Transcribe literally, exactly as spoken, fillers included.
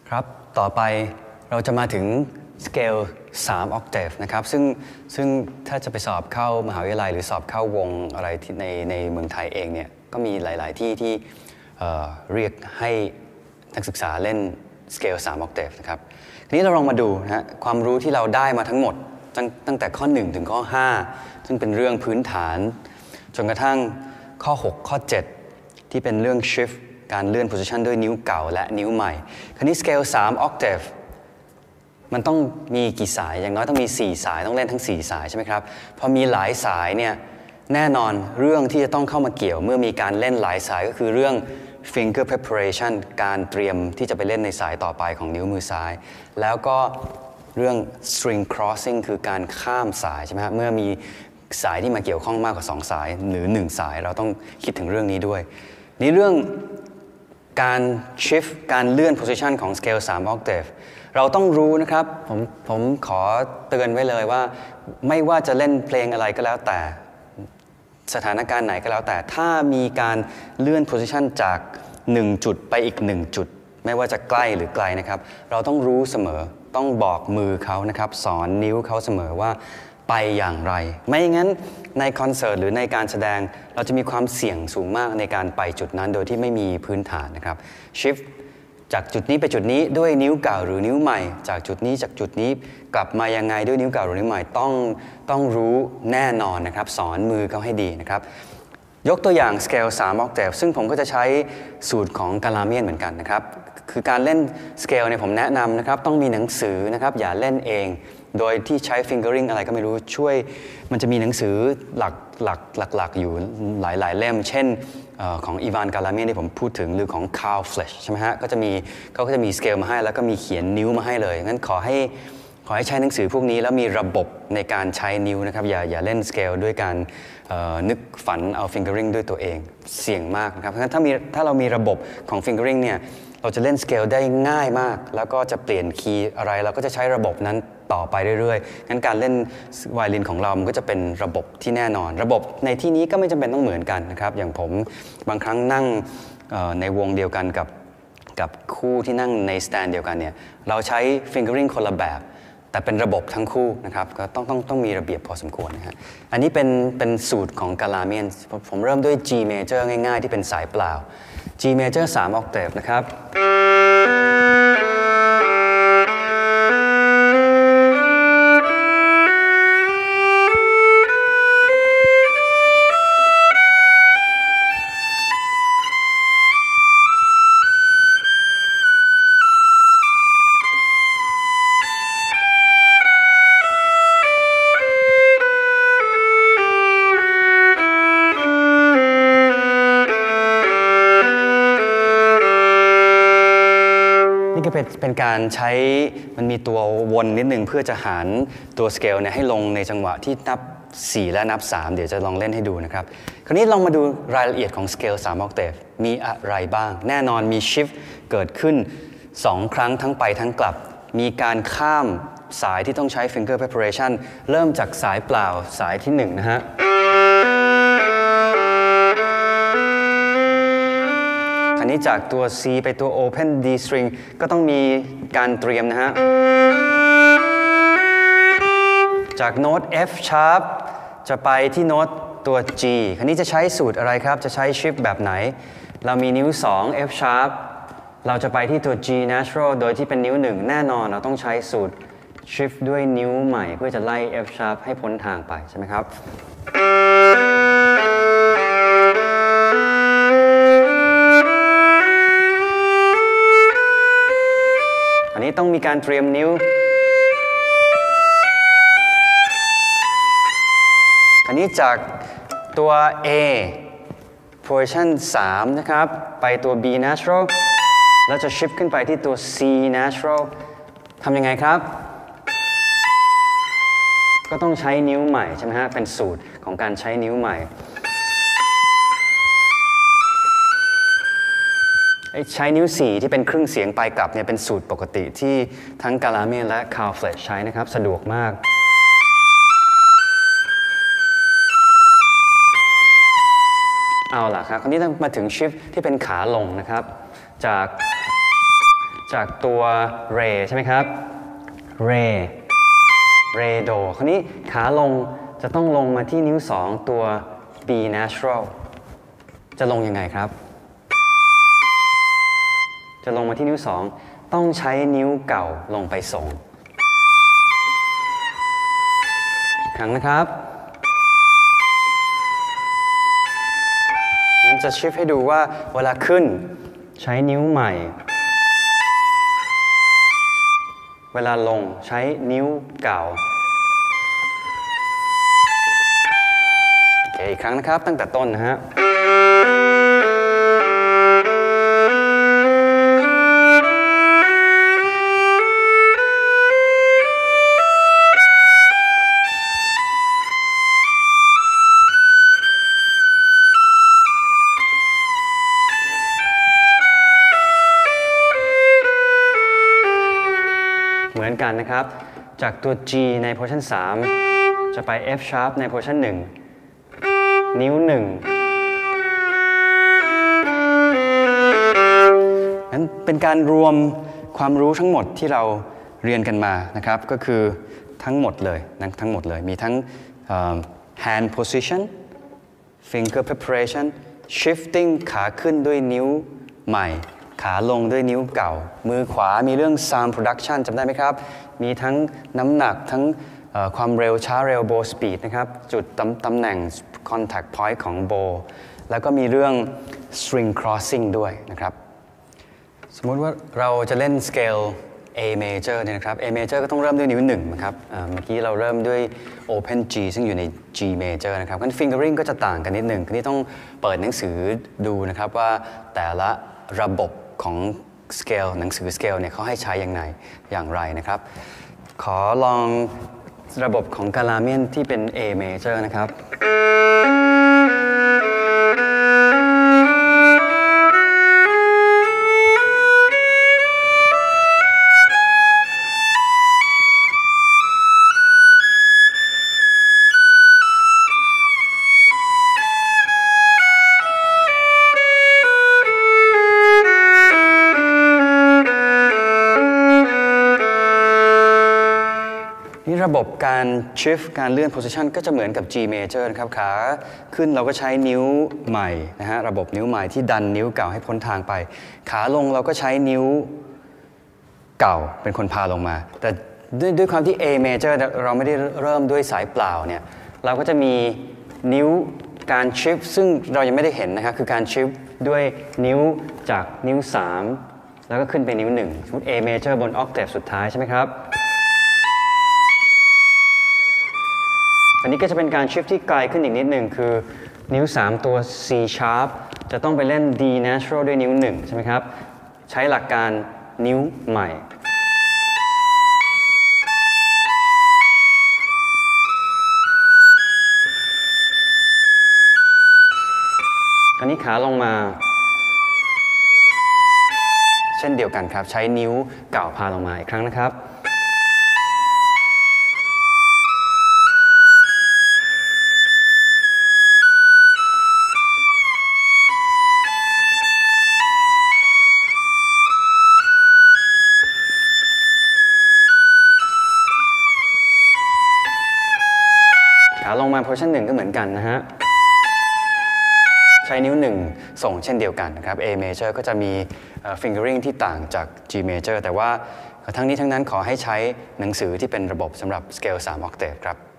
ครับต่อไปเราจะมาถึงสเกลสาม octave นะครับซึ่งซึ่งถ้าจะไปสอบเข้ามหาวิทยาลัยหรือสอบเข้าวงอะไรที่ในในเมืองไทยเองเนี่ยก็มีหลายๆที่ที่เอ่อเรียกให้นักศึกษาเล่นสเกลสาม octave นะครับทีนี้เราลองมาดูนะฮะความรู้ที่เราได้มาทั้งหมดตั้งตั้งแต่ข้อหนึ่งถึงข้อห้าซึ่งเป็นเรื่องพื้นฐานจนกระทั่งข้อหกข้อเจ็ดที่เป็นเรื่อง shift การเลื่อน position ด้วยนิ้วเก่าและนิ้วใหม่คราวนี้ scale สาม octave มันต้องมีกี่สายอย่างน้อยต้องมีสี่สายต้องเล่นทั้งสี่สายใช่ไหมครับพอมีหลายสายเนี่ยแน่นอนเรื่องที่จะต้องเข้ามาเกี่ยวเมื่อมีการเล่นหลายสายก็คือเรื่อง finger preparation การเตรียมที่จะไปเล่นในสายต่อไปของนิ้วมือซ้ายแล้วก็เรื่อง string crossing คือการข้ามสายใช่ไหมครับเมื่อมีสายที่มาเกี่ยวข้องมากกว่าสองสายหรือหนึ่งสายเราต้องคิดถึงเรื่องนี้ด้วยนี่เรื่องการ shift การเลื่อน position ของ scale สาม octave เราต้องรู้นะครับผมผมขอเตือนไว้เลยว่าไม่ว่าจะเล่นเพลงอะไรก็แล้วแต่สถานการณ์ไหนก็แล้วแต่ถ้ามีการเลื่อน position จากหนึ่งจุดไปอีกหนึ่งจุดไม่ว่าจะใกล้หรือไกลนะครับเราต้องรู้เสมอต้องบอกมือเขานะครับสอนนิ้วเขาเสมอว่าไปอย่างไรไม่งั้นในคอนเสิร์ตหรือในการแสดงเราจะมีความเสี่ยงสูงมากในการไปจุดนั้นโดยที่ไม่มีพื้นฐานนะครับ shift จากจุดนี้ไปจุดนี้ด้วยนิ้วเก่าหรือนิ้วใหม่จากจุดนี้จากจุดนี้กลับมายังไงด้วยนิ้วเก่าหรือนิ้วใหม่ต้องต้องรู้แน่นอนนะครับสอนมือเขาให้ดีนะครับยกตัวอย่าง scale สาม octave ซึ่งผมก็จะใช้สูตรของกาลาเมียนเหมือนกันนะครับคือการเล่น scale เนี่ยผมแนะนำนะครับต้องมีหนังสือนะครับอย่าเล่นเองโดยที่ใช้ fingering อะไรก็ไม่รู้ช่วยมันจะมีหนังสือหลักหลักหลักๆอยู่หลายๆเล่มเช่นของอีวานกาลาเมียนที่ผมพูดถึงหรือของ Carl Flesch ใช่ไหมฮะก็จะมีเขาก็จะมีสเกลมาให้แล้วก็มีเขียนนิ้วมาให้เลยงั้นขอให้ขอให้ใช้หนังสือพวกนี้แล้วมีระบบในการใช้นิ้วนะครับอย่าอย่าเล่นสเกลด้วยการนึกฝันเอา fingering ด้วยตัวเองเสี่ยงมากนะครับเพราะฉะนั้นถ้ามีถ้าเรามีระบบของ fingering เนี่ยเราจะเล่นสเกลได้ง่ายมากแล้วก็จะเปลี่ยนคีย์อะไรเราก็จะใช้ระบบนั้นต่อไปเรื่อยๆงั้นการเล่นไวโอลินของเรามันก็จะเป็นระบบที่แน่นอนระบบในที่นี้ก็ไม่จำเป็นต้องเหมือนกันนะครับอย่างผมบางครั้งนั่งในวงเดียวกันกับกับคู่ที่นั่งในสแตนเดียวกันเนี่ยเราใช้ fingering คนละแบบแต่เป็นระบบทั้งคู่นะครับก็ต้องต้องต้องมีระเบียบพอสมควรนะฮะอันนี้เป็นเป็นสูตรของกาลาเมียนผมเริ่มด้วย G major ง่ายๆที่เป็นสายเปล่า G major สาม octave นะครับเป็นการใช้มันมีตัววนนิดนึงเพื่อจะหารตัวสเกลเนี่ยให้ลงในจังหวะที่นับสี่และนับสามเดี๋ยวจะลองเล่นให้ดูนะครับคราวนี้ลองมาดูรายละเอียดของสเกลสาม octave มีอะไรบ้างแน่นอนมี shift เกิดขึ้นสองครั้งทั้งไปทั้งกลับมีการข้ามสายที่ต้องใช้ finger preparation เริ่มจากสายเปล่าสายที่หนึ่งนะฮะอันนี้จากตัว C ไปตัว Open D string ก็ต้องมีการเตรียมนะฮะจากโน้ต F sharp จะไปที่โน้ตตัว G คราวนี้จะใช้สูตรอะไรครับจะใช้ shift แบบไหนเรามีนิ้วสอง F sharp เราจะไปที่ตัว G natural โดยที่เป็นนิ้วหนึ่งแน่นอนเราต้องใช้สูตร shift ด้วยนิ้วใหม่เพื่อจะไล่ F sharp ให้พ้นทางไปใช่ไหมครับอันนี้ต้องมีการเตรียมนิ้วอันนี้จากตัว A position สามนะครับไปตัว B natural แล้วจะ shift ขึ้นไปที่ตัว C natural ทำยังไงครับก็ต้องใช้นิ้วใหม่ใช่ไหมฮะเป็นสูตรของการใช้นิ้วใหม่ใช้นิ้วสี่ที่เป็นครึ่งเสียงไปกลับเนี่ยเป็นสูตรปกติที่ทั้งกาลาเมียนและ Carl Flesch ใช้นะครับสะดวกมากเอาล่ะครับคราวนี้มาถึง shift ที่เป็นขาลงนะครับจากจากตัว re ใช่ไหมครับ re re do คราวนี้ขาลงจะต้องลงมาที่นิ้วสองตัว b natural จะลงยังไงครับจะลงมาที่นิ้วสองต้องใช้นิ้วเก่าลงไปส่งอีกครั้งนะครับงั้นจะชิฟให้ดูว่าเวลาขึ้นใช้นิ้วใหม่เวลาลงใช้นิ้วเก่าโอเคอีกครั้งนะครับตั้งแต่ต้นนะฮะเหมือนกันนะครับจากตัว G ใน position สามจะไป F sharp ใน position หนึ่งนิ้วหนึ่งนั้นเป็นการรวมความรู้ทั้งหมดที่เราเรียนกันมานะครับก็คือทั้งหมดเลยนะทั้งหมดเลยมีทั้ง uh, hand position finger preparation shifting ขาขึ้นด้วยนิ้วใหม่ขาลงด้วยนิ้วเก่ามือขวามีเรื่อง sound production จำได้ไหมครับมีทั้งน้ำหนักทั้งความเร็วช้าเร็ว bow speed นะครับจุดตำตำแหน่ง contact point ของ bow แล้วก็มีเรื่อง string crossing ด้วยนะครับสมมุติว่าเราจะเล่น scale A major เนี่ยนะครับ A major ก็ต้องเริ่มด้วยนิ้วหนึ่งนะครับเมื่อกี้เราเริ่มด้วย open G ซึ่งอยู่ใน G major นะครับงั้น fingering ก็จะต่างกันนิดหนึ่งนี่ต้องเปิดหนังสือดูนะครับว่าแต่ละระบบของ scale หนังสือ scale เนี่ยเขาให้ใช้อย่างไรอย่างไรนะครับขอลองระบบของกาลาเมียนที่เป็น A major นะครับระบบการ shift การเลื่อน position ก็จะเหมือนกับ G major นะครับขาขึ้นเราก็ใช้นิ้วใหม่นะฮะระบบนิ้วใหม่ที่ดันนิ้วเก่าให้พ้นทางไปขาลงเราก็ใช้นิ้วเก่าเป็นคนพาลงมาแต่ด้วยด้วยความที่ A major เราไม่ได้เริ่มด้วยสายเปล่าเนี่ยเราก็จะมีนิ้วการ shift ซึ่งเรายังไม่ได้เห็นนะครับคือการ shift ด้วยนิ้วจากนิ้วสามแล้วก็ขึ้นไปนิ้วหนึ่งสมมติ A major บน octave สุดท้ายใช่ไหมครับอันนี้ก็จะเป็นการ shift ที่ไกลขึ้นอีกนิดหนึ่งคือนิ้วสามตัว C sharp จะต้องไปเล่น D natural ด้วยนิ้วหนึ่งใช่ไหมครับใช้หลักการนิ้วใหม่อันนี้ขาลงมาเช่นเดียวกันครับใช้นิ้วเก่าพาลงมาอีกครั้งนะครับขาลงมา position หนึ่งก็เหมือนกันนะฮะใช้นิ้วหนึ่งส่งเช่นเดียวกันนะครับ A major ก็จะมี fingering ที่ต่างจาก G major แต่ว่าทั้งนี้ทั้งนั้นขอให้ใช้หนังสือที่เป็นระบบสำหรับ scale สาม octave ครับ